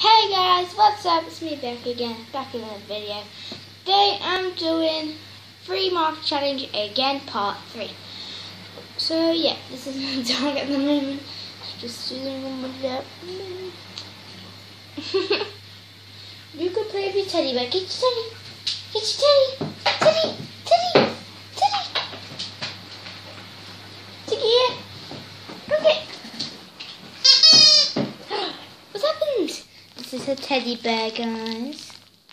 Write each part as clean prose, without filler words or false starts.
Hey guys, what's up? It's me back again, back in another video. Today I'm doing free market challenge again, part 3. So yeah, this is my dog at the moment. Just sitting with that. You could play with your teddy bear. Get your teddy. Get your teddy. Teddy. Teddy. Teddy. Take it here. Go get. What's happened? This is a teddy bear, guys.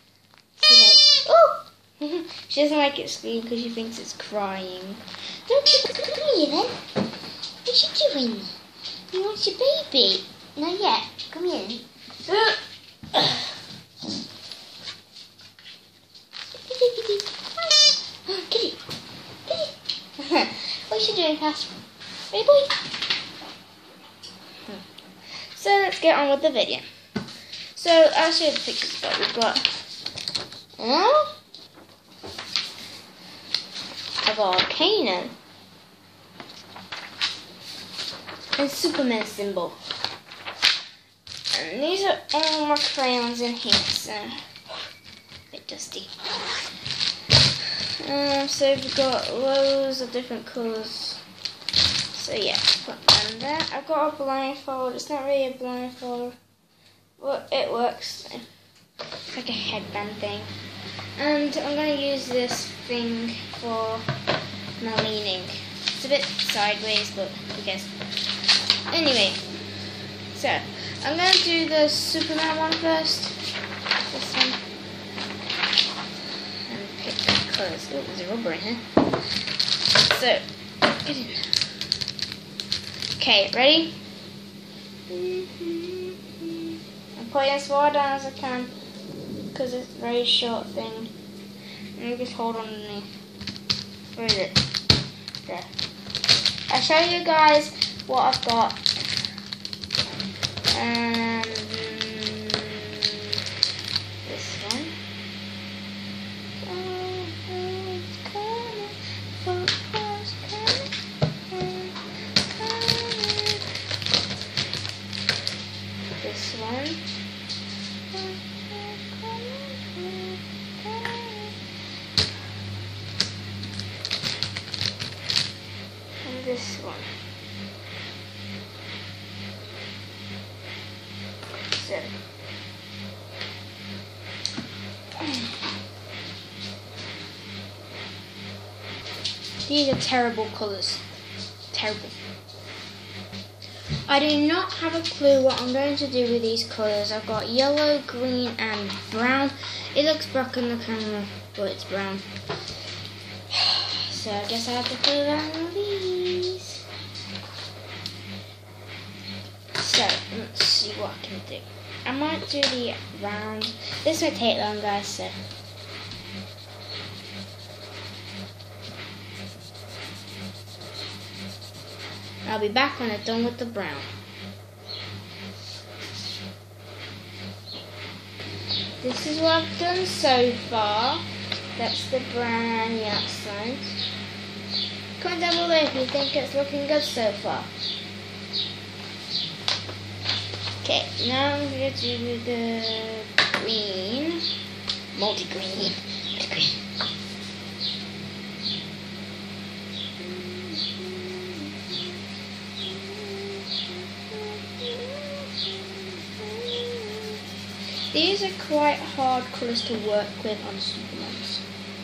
Oh! She doesn't like it scream because she thinks it's crying. Don't you come here then? What's she doing? You want your baby? Not yet. Come here. Kitty. Kitty. What's she doing, Cass? Hey boy. So let's get on with the video. So I'll show you the pictures that we've got. A volcano. And Superman symbol. And these are all my crayons in here, so a bit dusty. So we've got loads of different colours. So yeah, put them there. I've got a blindfold. It's not really a blindfold. Well, it works. It's like a headband thing. And I'm going to use this thing for my leaning. It's a bit sideways, but who cares? Anyway, so I'm going to do the Superman one first. This one. And pick colours. Oh, there's a rubber in here. So, get in. Okay, ready? I'm putting as far down as I can because it's a very short thing. And you just hold on to me. Where is it? There. I'll show you guys what I've got. And this one. This one. And this one. So. These are terrible colours. Terrible. I do not have a clue what I'm going to do with these colours. I've got yellow, green and brown. It looks black on the camera, but it's brown. So I guess I have to put it on one of these. So, let's see what I can do. I might do the round. This might take long, guys, so. I'll be back when I'm done with the brown. This is what I've done so far. That's the brown on the outside. Comment down below if you think it's looking good so far. Okay, now I'm going to do the green. Multi-green. Green. These are quite hard colours to work with on Supermans.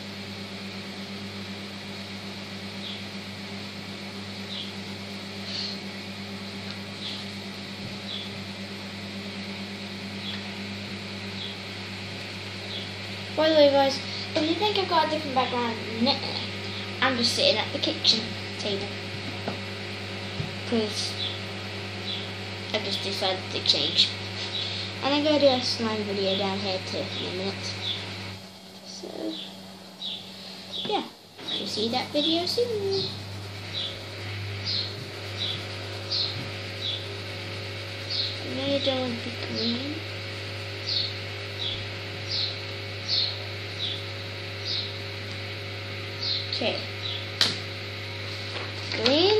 By the way, guys, if you think I've got a different background, I'm just sitting at the kitchen table because I just decided to change. And I'm going to do a slime video down here too in a minute. So, yeah, you'll see that video soon. I'm going to do the green. Okay. Green.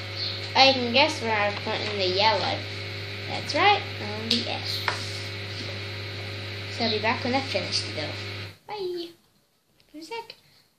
I can guess where I'm putting the yellow. That's right, on the S. So I'll be back when I've finished it though. Bye. In a sec.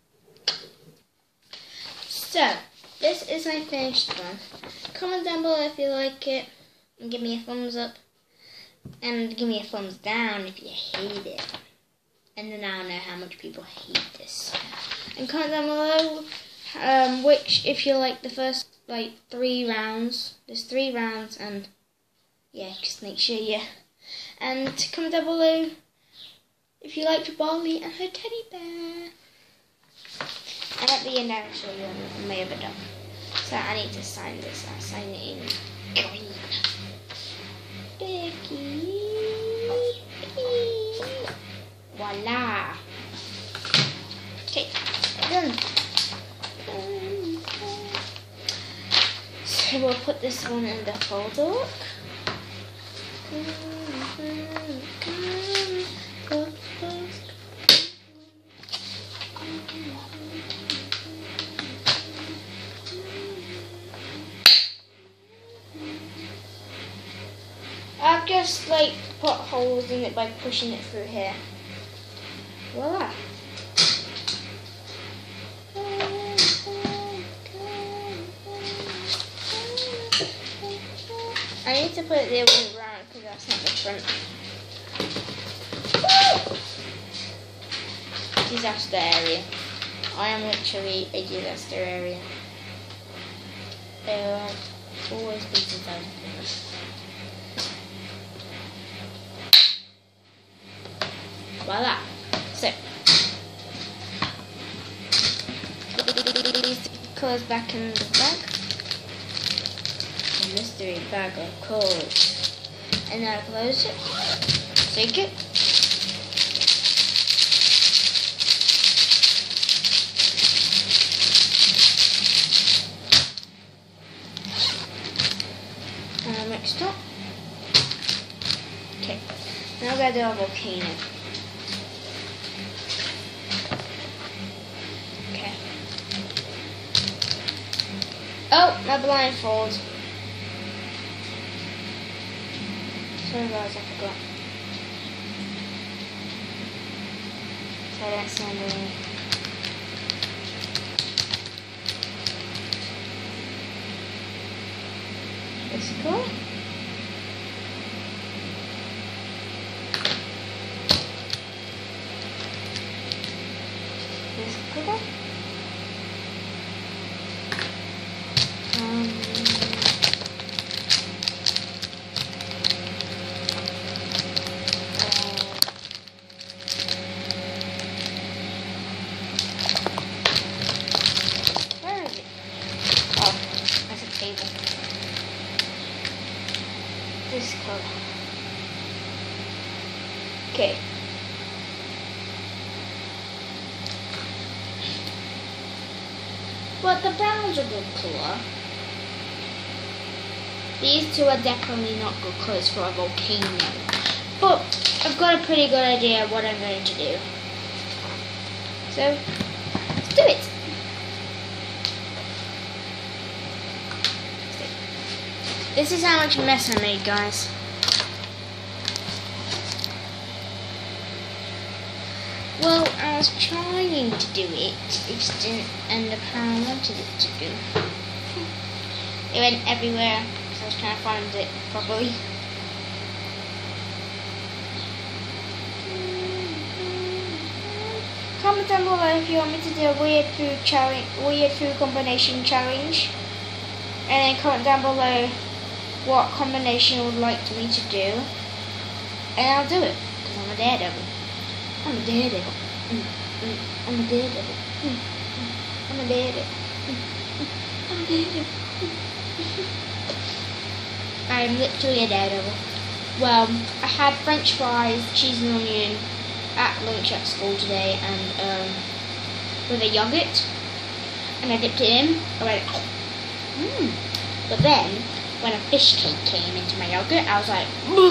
So, this is my finished one. Comment down below if you like it. And give me a thumbs up. And give me a thumbs down if you hate it. And then I'll know how much people hate this. And comment down below which, if you like the first 3 rounds. There's 3 rounds, and yeah, just make sure you. And comment down below if you liked Barbie and her teddy bear. And at the end I'll show you my other dog. So I need to sign this. I'll sign it in green. Becky. Voila. Okay, done. So we'll put this one in the folder look. I've just put holes in it by pushing it through here. Voila. I need to put it the other way around because that's not the front. Disaster area. I am literally a disaster area. There will always be disasters. Voila. So, these colours back in the bag. A mystery bag of colours. And now close it. Take it. And mixed up. Okay. Now we're going to do a volcano. Oh, my blindfold. Sorry guys, I forgot. So I don't sound really. This color. This color. Where is it? Oh, that's a table. This color. Okay. But the brown's a good colour. These two are definitely not good colours for a volcano. But I've got a pretty good idea of what I'm going to do. So, let's do it. This is how much mess I made, guys. Well, I was trying to do it. It just didn't end up how I wanted it to do. It went everywhere. I was trying to find it properly. Comment down below if you want me to do a weird food combination challenge, and then comment down below what combination you would like me to do, and I'll do it because I'm a daredevil. I'm a daredevil. I'm a daredevil. I'm a daredevil. I'm a daredevil. I'm literally a daredevil. Well, I had French fries, cheese and onion at lunch at school today, and with a yogurt, and I dipped it in. I went, But then, when a fish cake came into my yogurt, I was like,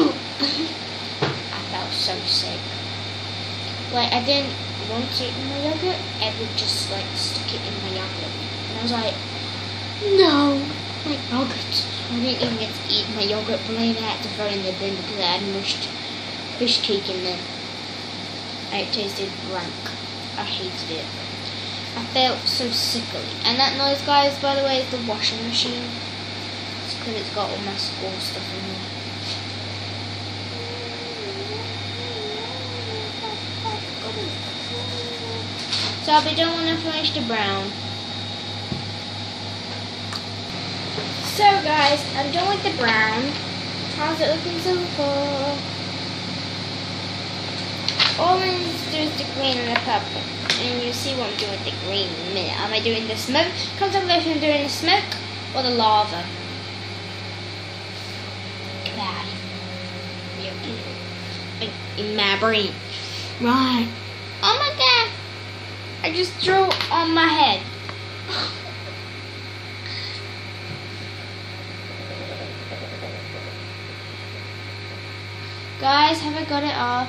I felt so sick. I didn't want it in my yogurt. Edward just stuck it in my yogurt, and I was like, no, my yogurt. I didn't even get to eat my yogurt, but I had to throw it in the bin because I had mushed fish cake in there. It tasted rank. I hated it. I felt so sickly. And that noise, guys, by the way, is the washing machine. It's because it's got all my school stuff in here. So I'll be done when I finish the brown. So guys, I'm done with the brown. How's it looking so far? All I need to do is the green and the purple. And you'll see what I'm doing with the green in a minute. Am I doing the smoke? Contemplation, I'm doing the smoke or the lava? Cloud. In my brain. Right. Oh my god. I just drew on my head. Guys, have I got it off?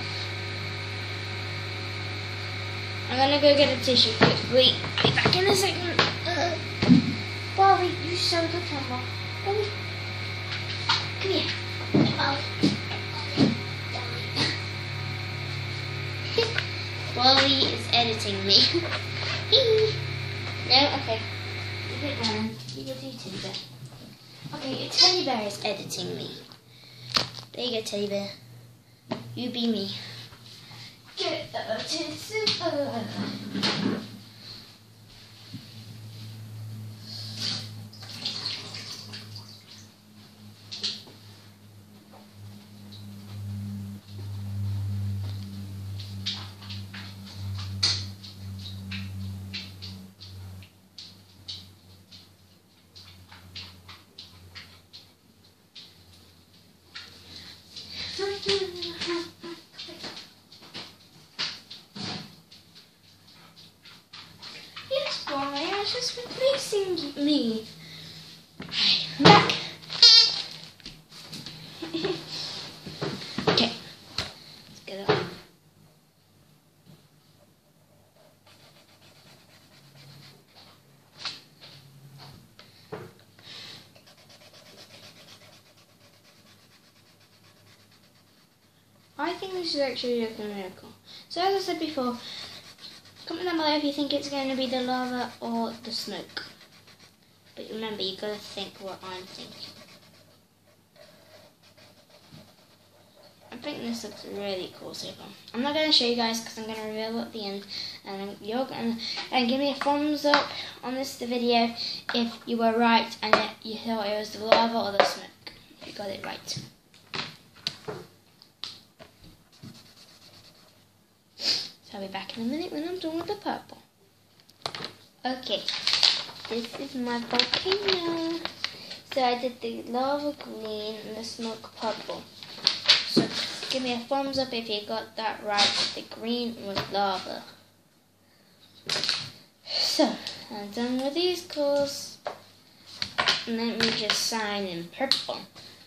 I'm gonna go get a tissue quickly. I'll be back in a second. Bobby, you so the camera. Bobby, come here. Bobby. Bobby is editing me. No, okay. You get down. You go to your teddy bear. Okay, your teddy bear is editing me. There you go, teddy bear. You be me. Get Yes, boy, I was just replacing me. I'm back. Okay, let's get it on. I think this is actually a miracle. So as I said before, comment down below if you think it's going to be the lava or the smoke. But remember, you got to think what I'm thinking. I think this looks really cool so far. I'm not going to show you guys because I'm going to reveal at the end. And you're going to give me a thumbs up on this video if you were right and you thought it was the lava or the smoke. If you got it right. So I'll be back in a minute when I'm done with the purple. Okay, this is my volcano. So I did the lava green and the smoke purple. So give me a thumbs up if you got that right. The green was lava. So I'm done with these colours. And let me just sign in purple.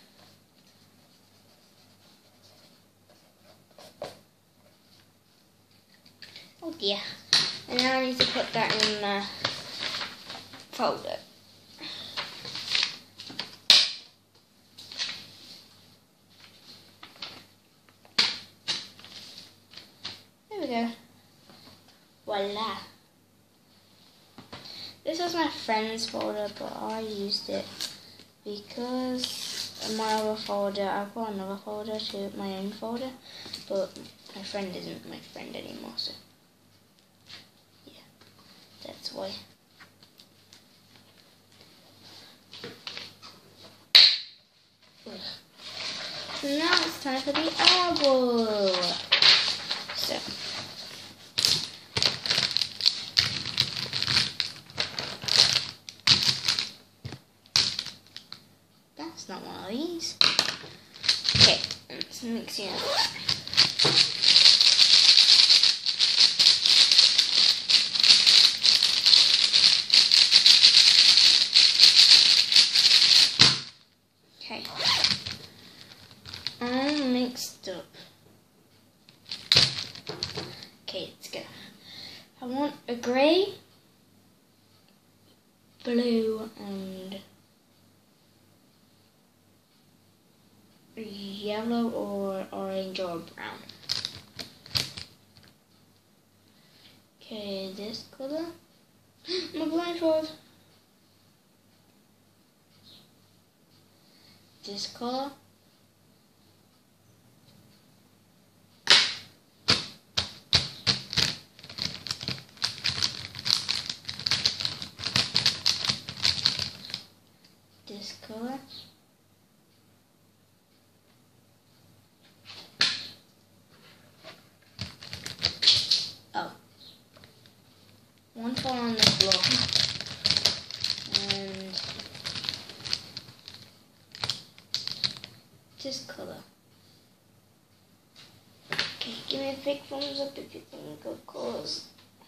Oh dear. And now I need to put that in my folder. There we go. Voila. This was my friend's folder, but I used it because my other folder, I've got another folder to my own folder, but my friend isn't my friend anymore, so yeah, that's why. So now it's time for the owl. So that's not one of these. Okay, let's mix it up. Okay, all mixed up. Okay, let's go. I want a grey, blue, and yellow or orange or brown. Okay, this colour. My blindfold. This colour. This colour. Oh. One fall on the floor. And this colour. Okay, give me a big thumbs up if you think of colours.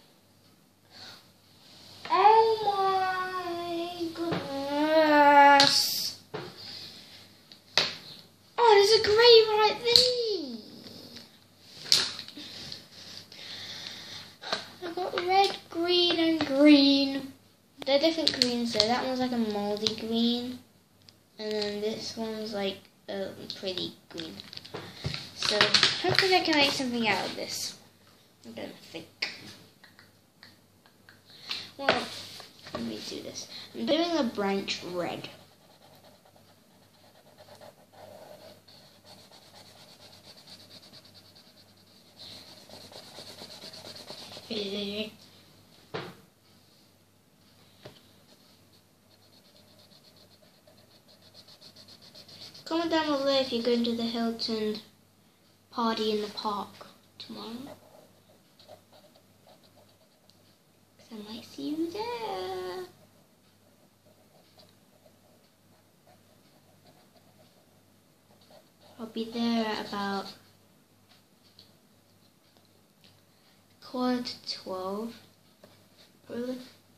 Oh my goodness! Oh, there's a grey right there! I got red, green and green. They're different greens though. That one's like a mouldy green. And then this one's like a pretty green. So hopefully I can make something out of this. I don't think. Well, let me do this. I'm doing a branch red. Comment down below if you're going to the Hilton party in the park tomorrow. Because I might see you there. I'll be there at about 11:45. Really?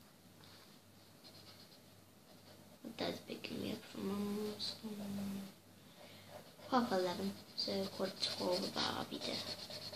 My dad's picking me up from Mum's. 11:30, so 11:45 about I'll be there.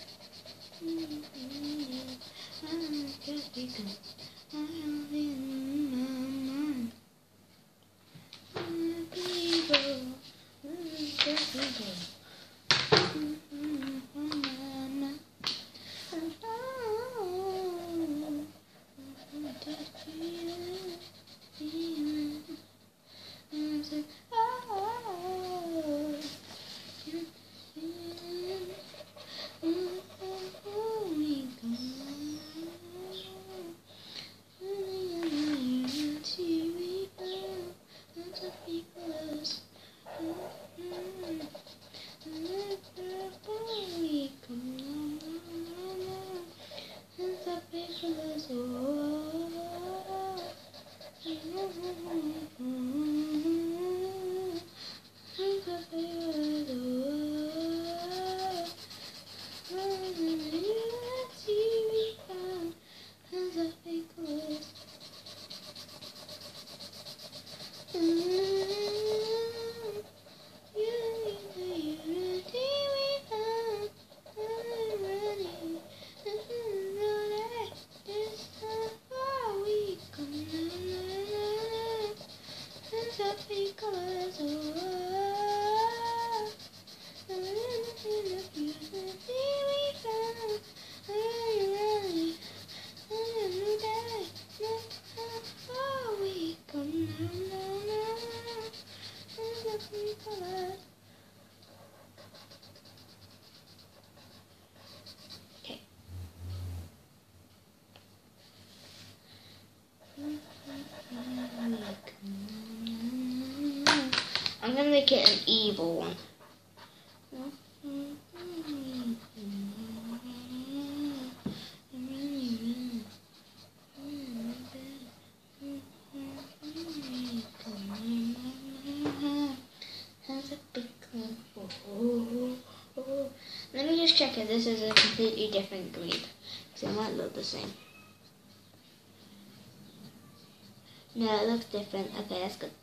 I'm gonna make it an evil one. Let me just check if this is a completely different green, because it might look the same. No, it looks different. Okay, that's good.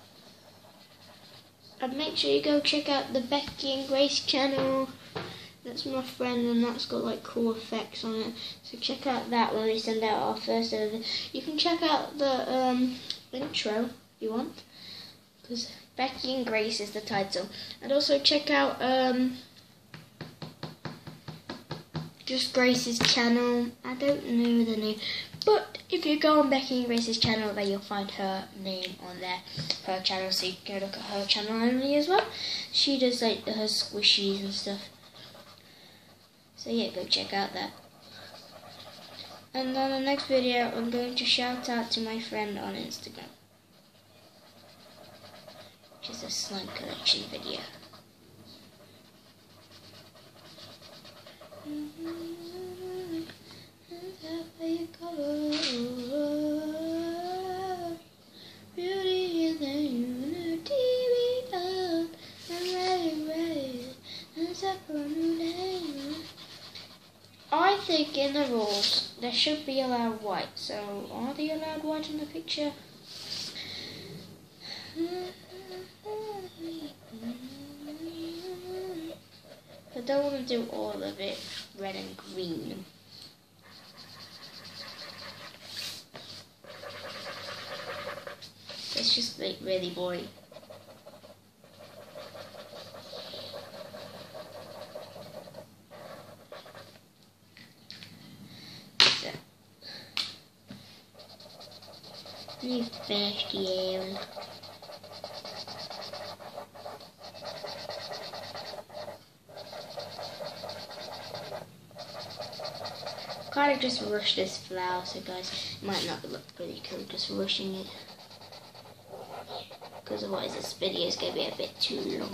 And make sure you go check out the Becky and Grace channel. That's my friend, and that's got like cool effects on it. So check out that when we send out our first ever. You can check out the intro if you want, because Becky and Grace is the title. And also check out just Grace's channel. I don't know the name, but if you go on Becky and Grace's channel, then you'll find her name on there, her channel, so you can go look at her channel only as well. She does like her squishies and stuff. So yeah, go check out that. And on the next video, I'm going to shout out to my friend on Instagram, which is a slime collection video. Beauty in the unity we love, and red, I think in the rules there should be allowed white. So are they allowed white in the picture? I don't want to do all of it red and green. It's just like really boring. So, you finished the area. Kind of just rush this flower, so guys, it might not look pretty cool just rushing it, because otherwise this video is going to be a bit too long.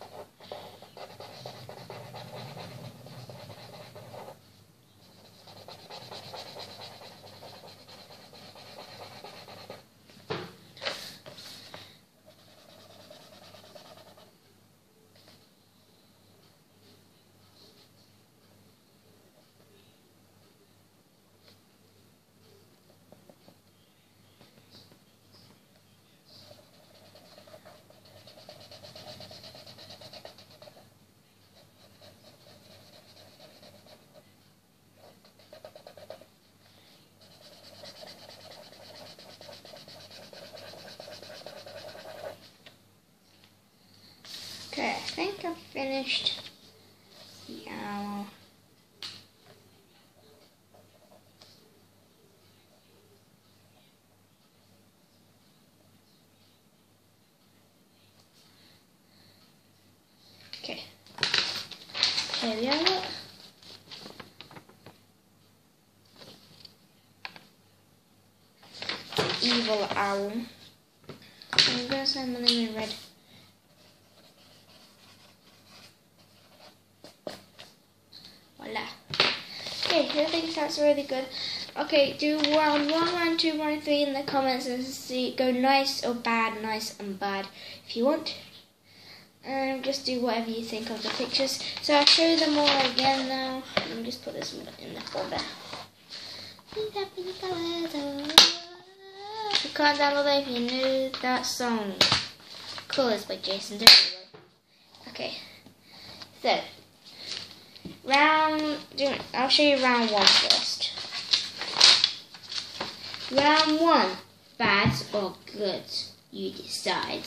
Okay, I think I've finished the owl. Okay, here we have it. The evil owl. I'm going to sign my name in red. Voila. Okay, I think that's really good. Okay, do round 1, round 2, round 3 in the comments and see, go nice or bad, nice and bad if you want. And just do whatever you think of the pictures. So I'll show them all again now. Let me just put this in the folder. You can't download it if you knew that song. Colours by Jason Derulo. Okay, so I'll show you round 1 first. Round 1, bad or good, you decide.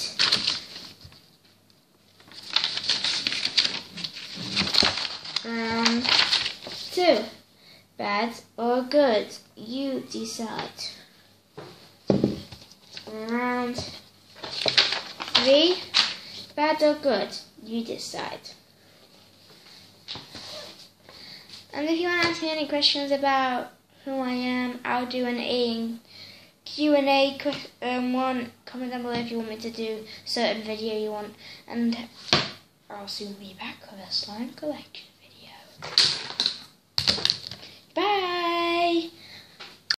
Round 2, bad or good, you decide. Round 3, bad or good, you decide. And if you want to ask me any questions about who I am, I'll do an Q&A one. Comment down below if you want me to do a certain video you want. And I'll soon be back with a slime collection video.